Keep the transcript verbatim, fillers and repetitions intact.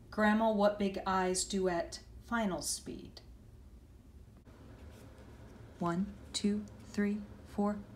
Grandma What Big Eyes Duet, final speed. One, two, three, four,